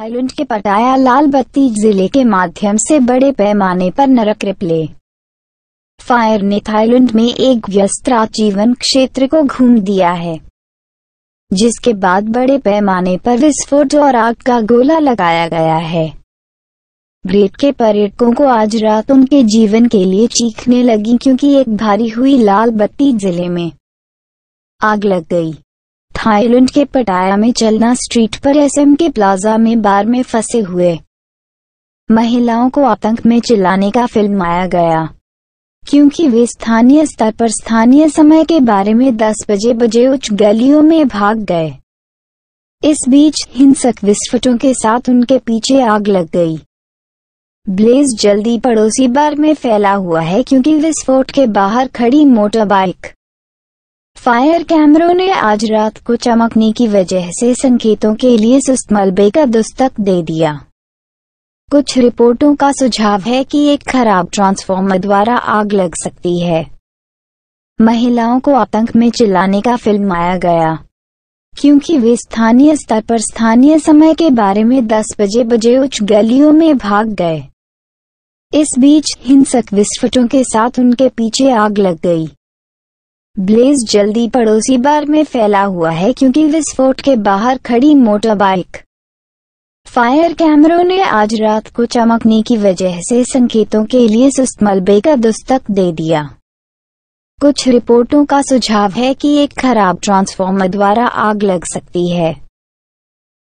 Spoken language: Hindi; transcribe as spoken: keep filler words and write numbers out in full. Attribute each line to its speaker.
Speaker 1: थाईलैंड के पटाया लाल बत्ती जिले के माध्यम से बड़े पैमाने पर नरक रिप्ले फायर ने थाईलैंड में एक व्यस्त जीवन क्षेत्र को घूम दिया है, जिसके बाद बड़े पैमाने पर विस्फोट और आग का गोला लगाया गया है। ग्रेट के पर्यटकों को आज रात उनके जीवन के लिए चीखने लगी क्योंकि एक भारी हुई लाल बत्ती जिले में आग लग गई। थाईलैंड के पटाया में चलना स्ट्रीट पर एसएम के प्लाजा में बार में फंसे हुए महिलाओं को आतंक में चिल्लाने का फिल्माया गया, क्योंकि वे स्थानीय स्तर पर स्थानीय समय के बारे में दस बजे बजे उच्च गलियों में भाग गए। इस बीच हिंसक विस्फोटों के साथ उनके पीछे आग लग गई। ब्लेज जल्दी पड़ोसी बार में फैला हुआ है क्योंकि विस्फोट के बाहर खड़ी मोटर बाइक फायर कैमरों ने आज रात को चमकने की वजह से संकेतों के लिए सुस्त मलबे का दस्तक दे दिया। कुछ रिपोर्टों का सुझाव है कि एक खराब ट्रांसफार्मर द्वारा आग लग सकती है। महिलाओं को आतंक में चिल्लाने का फिल्माया गया, क्योंकि वे स्थानीय स्तर पर स्थानीय समय के बारे में दस बजे बजे उच्च गलियों में भाग गए। इस बीच हिंसक विस्फोटों के साथ उनके पीछे आग लग गई। ब्लेज जल्दी पड़ोसी बार में फैला हुआ है क्योंकि विस्फोट के बाहर खड़ी मोटर बाइक फायर कैमरों ने आज रात को चमकने की वजह से संकेतों के लिए सुस्त मलबे का दस्तक दे दिया। कुछ रिपोर्टों का सुझाव है कि एक खराब ट्रांसफार्मर द्वारा आग लग सकती है।